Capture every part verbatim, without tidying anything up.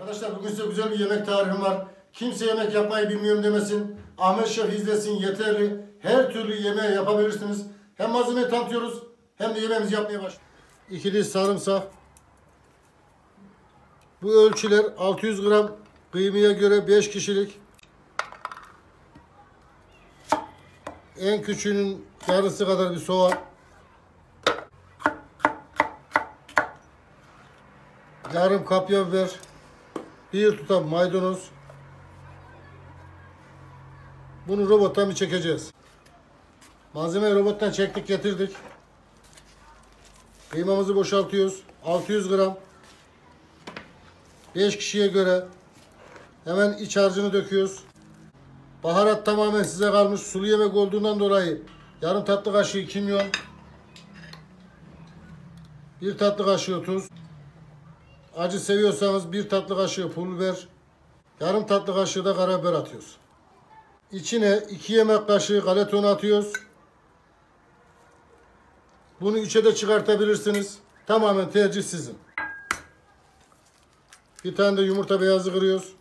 Arkadaşlar bugün size güzel bir yemek tarifim var. Kimse yemek yapmayı bilmiyorum demesin. Ahmet Şef izlesin yeterli. Her türlü yemeği yapabilirsiniz. Hem malzemeyi tanıtıyoruz hem de yemeğimizi yapmaya başlıyoruz. iki diş sarımsak. Bu ölçüler altı yüz gram kıymaya göre beş kişilik. En küçüğünün yarısı kadar bir soğan. Yarım kapya biber. Bir tutam maydanoz. Bunu robottan bir çekeceğiz. Malzemeyi robottan çektik getirdik. Kıymamızı boşaltıyoruz. altı yüz gram. beş kişiye göre. Hemen iç harcını döküyoruz. Baharat tamamen size kalmış. Sulu yemek olduğundan dolayı yarım tatlı kaşığı kimyon. bir tatlı kaşığı tuz. Acı seviyorsanız bir tatlı kaşığı pul biber. Yarım tatlı kaşığı da karabiber atıyoruz. İçine iki yemek kaşığı galeta unu atıyoruz. Bunu üçe de çıkartabilirsiniz. Tamamen tercih sizin. Bir tane de yumurta beyazı kırıyoruz.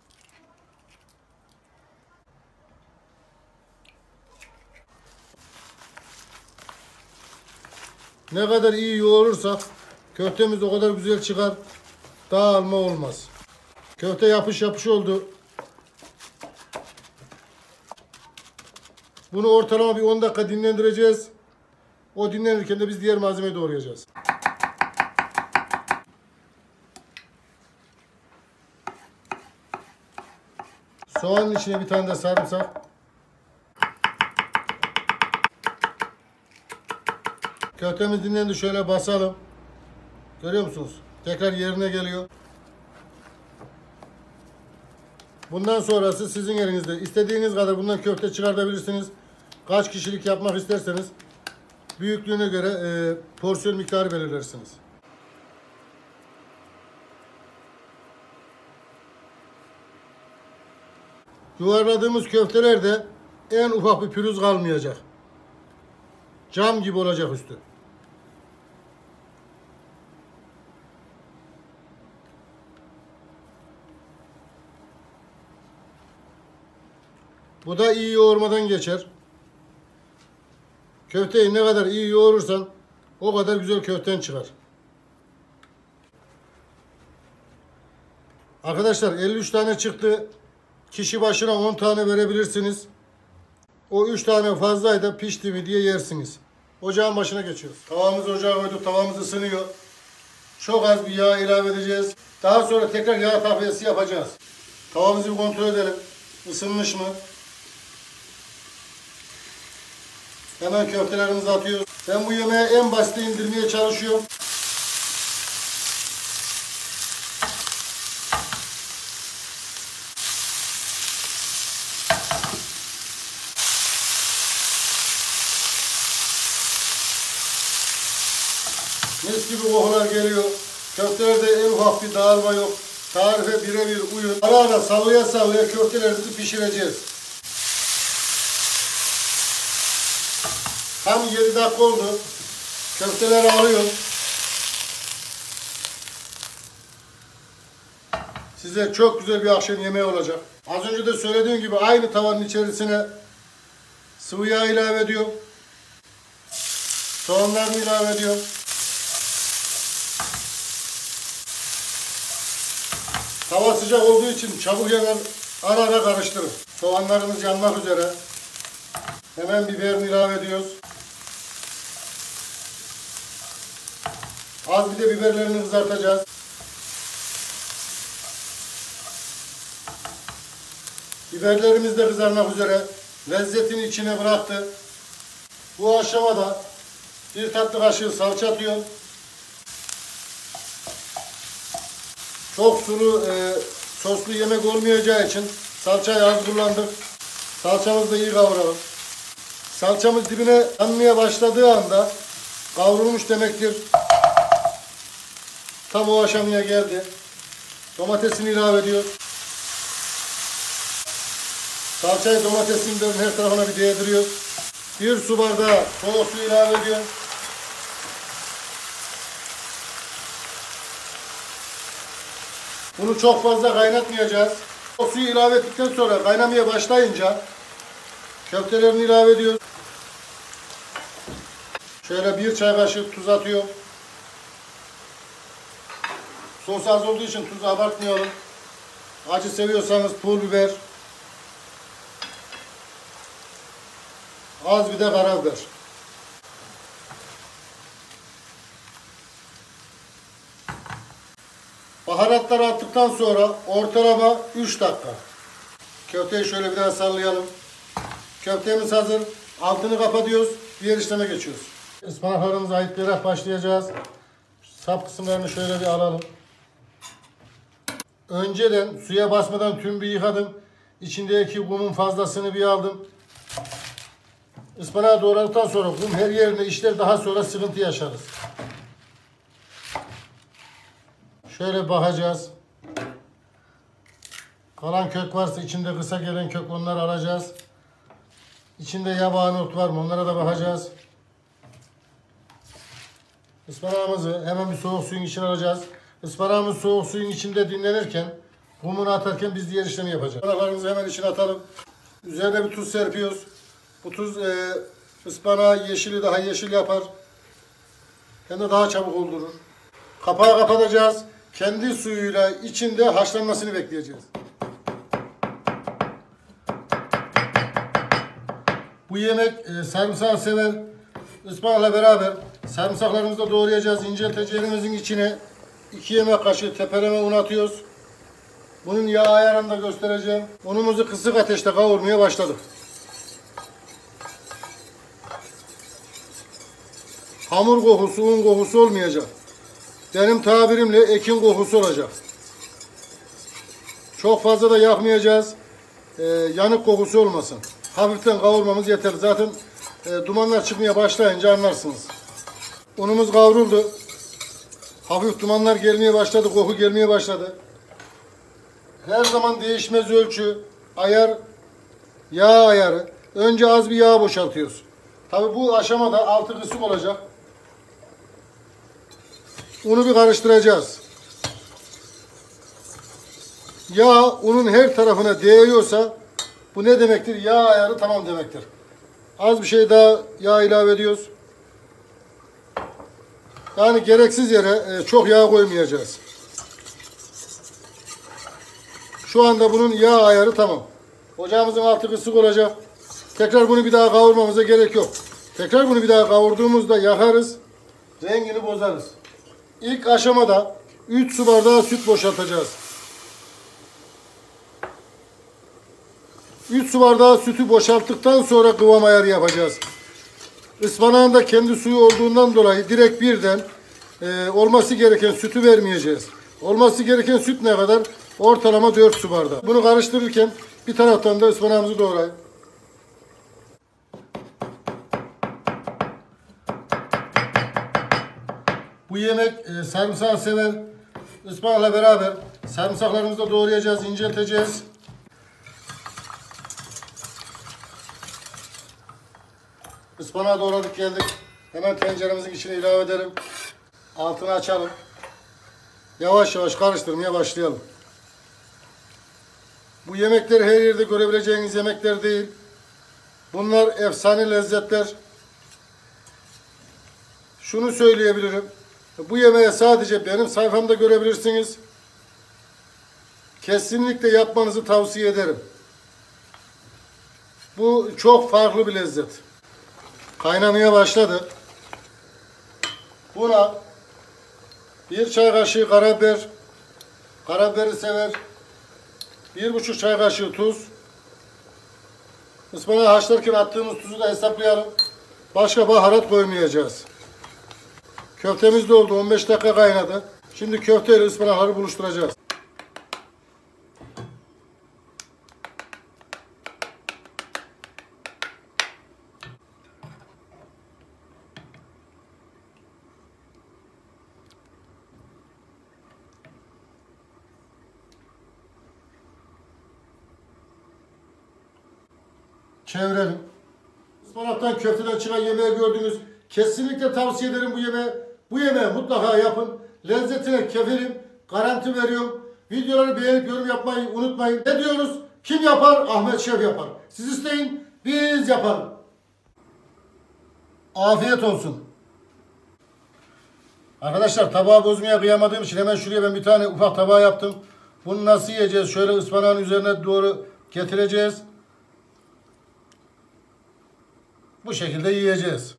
Ne kadar iyi yoğurursak köftemiz o kadar güzel çıkar. Dağılma olmaz. Köfte yapış yapış oldu. Bunu ortalama bir on dakika dinlendireceğiz. O dinlenirken de biz diğer malzemeyi doğrayacağız. Soğanın içine bir tane de sarımsak. Köftemiz dinlendi, şöyle basalım. Görüyor musunuz? Tekrar yerine geliyor. Bundan sonrası sizin elinizde. İstediğiniz kadar bundan köfte çıkartabilirsiniz. Kaç kişilik yapmak isterseniz büyüklüğüne göre e, porsiyon miktarı belirlersiniz. Yuvarladığımız köftelerde en ufak bir pürüz kalmayacak. Cam gibi olacak üstü. Bu da iyi yoğurmadan geçer. Köfteyi ne kadar iyi yoğurursan o kadar güzel köften çıkar. Arkadaşlar elli üç tane çıktı. Kişi başına on tane verebilirsiniz. O üç tane fazlaydı, pişti mi diye yersiniz. Ocağın başına geçiyoruz. Tavamızı ocağa koyduk. Tavamız ısınıyor. Çok az bir yağ ilave edeceğiz. Daha sonra tekrar yağ takviyesi yapacağız. Tavamızı bir kontrol edelim. Isınmış mı? Hemen köftelerimizi atıyoruz. Ben bu yemeği en basite indirmeye çalışıyorum. Mis gibi kokular geliyor. Köftelerde en ufak bir dağılma yok. Tarife birebir uyun. Ara ara sallaya sallaya köftelerimizi pişireceğiz. Tam yedi dakika oldu. Köfteleri alıyorum. Size çok güzel bir akşam yemeği olacak. Az önce de söylediğim gibi aynı tavanın içerisine sıvı yağ ilave ediyorum. Soğanlarını ilave ediyorum. Tava sıcak olduğu için çabuk yanar, ara ara karıştırın. Soğanlarımız yanmak üzere. Hemen biberini ilave ediyoruz. Az bir de biberlerini kızartacağız. Biberlerimiz de kızarmak üzere. Lezzetini içine bıraktı. Bu aşamada bir tatlı kaşığı salça atıyorum. Çok sulu e, soslu yemek olmayacağı için salçayı az kullandık. Salçamızı da iyi kavuralım. Salçamız dibine yanmaya başladığı anda kavrulmuş demektir. Tam o aşamaya geldi. Domatesini ilave ediyor. Salçayı domatesin her tarafına bir değdiriyor. Bir su bardağı soğuk su ilave ediyor. Bunu çok fazla kaynatmayacağız. O suyu ilave ettikten sonra kaynamaya başlayınca köftelerini ilave ediyoruz. Şöyle bir çay kaşığı tuz atıyorum. Sos az olduğu için tuzu abartmayalım. Acı seviyorsanız pul biber. Az bir de karabiber. Baharatları attıktan sonra ortalama üç dakika. Köfteyi şöyle bir daha sallayalım. Köftemiz hazır. Altını kapatıyoruz. Diğer işleme geçiyoruz. Ispanaklarımızı ayıklayarak başlayacağız. Sap kısımlarını şöyle bir alalım. Önceden suya basmadan tüm bir yıkadım. İçindeki kumun fazlasını bir aldım. Ispanağı doğradıktan sonra kum her yerine işler, daha sonra sıkıntı yaşarız. Şöyle bakacağız. Kalan kök varsa, içinde kısa gelen kök, onları alacağız. İçinde yabani ot var mı, onlara da bakacağız. Ispanağımızı hemen bir soğuk suyun içine alacağız. Ispanağımız soğuk suyun içinde dinlenirken, kumunu atarken biz diğer işlemi yapacağız. Ispanaklarımızı hemen içine atalım. Üzerine bir tuz serpiyoruz. Bu tuz e, ıspanağı yeşili daha yeşil yapar. Hem de daha çabuk oldurur. Kapağı kapatacağız. Kendi suyuyla içinde haşlanmasını bekleyeceğiz. Bu yemek e, sarımsağı sever. Ispanakla beraber sarımsaklarımızı da doğrayacağız. İncelteceğimizin içine iki yemek kaşığı tepeleme un atıyoruz. Bunun yağ ayarını da göstereceğim. Unumuzu kısık ateşte kavurmaya başladık. Hamur kokusu, un kokusu olmayacak. Benim tabirimle ekin kokusu olacak. Çok fazla da yakmayacağız. Ee, yanık kokusu olmasın. Hafiften kavurmamız yeter. Zaten e, dumanlar çıkmaya başlayınca anlarsınız. Unumuz kavruldu. Hafif dumanlar gelmeye başladı, koku gelmeye başladı. Her zaman değişmez ölçü, ayar, yağ ayarı. Önce az bir yağ boşaltıyoruz. Tabi bu aşamada altı kısık olacak. Unu bir karıştıracağız. Yağ unun her tarafına değiyorsa bu ne demektir? Yağ ayarı tamam demektir. Az bir şey daha yağ ilave ediyoruz. Yani gereksiz yere çok yağ koymayacağız. Şu anda bunun yağ ayarı tamam. Ocağımızın altı kısık olacak. Tekrar bunu bir daha kavurmamıza gerek yok. Tekrar bunu bir daha kavurduğumuzda yakarız. Rengini bozarız. İlk aşamada üç su bardağı süt boşaltacağız. üç su bardağı sütü boşalttıktan sonra kıvam ayarı yapacağız. Ispanağın da kendi suyu olduğundan dolayı direkt birden e, olması gereken sütü vermeyeceğiz. Olması gereken süt ne kadar? Ortalama dört su bardağı. Bunu karıştırırken bir taraftan da ıspanağımızı doğrayın. Bu yemek e, sarımsağı sever. Ispanakla beraber sarımsaklarımızı da doğrayacağız, incelteceğiz. Ispanağı doğradık geldik. Hemen tenceremizin içine ilave edelim. Altını açalım. Yavaş yavaş karıştırmaya başlayalım. Bu yemekleri her yerde görebileceğiniz yemekler değil. Bunlar efsane lezzetler. Şunu söyleyebilirim. Bu yemeği sadece benim sayfamda görebilirsiniz. Kesinlikle yapmanızı tavsiye ederim. Bu çok farklı bir lezzet. Kaynamaya başladı. Buna bir çay kaşığı karabiber, karabiberi sever, bir buçuk çay kaşığı tuz. Ispanağı haşlarken attığımız tuzu da hesaplayalım. Başka baharat koymayacağız. Köftemiz de oldu. on beş dakika kaynadı. Şimdi köfte ile ıspanakları buluşturacağız. Çevirelim. Ispanaktan, köfteden çıkan yemeği gördünüz. Kesinlikle tavsiye ederim bu yemeği. Bu yemeği mutlaka yapın. Lezzetine kefilim. Garanti veriyorum. Videoları beğenip yorum yapmayı unutmayın. Ne diyoruz? Kim yapar? Ahmet Şef yapar. Siz isteyin, biz yapalım. Afiyet olsun. Arkadaşlar tabağı bozmaya kıyamadığım için hemen şuraya ben bir tane ufak tabağı yaptım. Bunu nasıl yiyeceğiz? Şöyle ıspanağın üzerine doğru getireceğiz. Bu şekilde yiyeceğiz.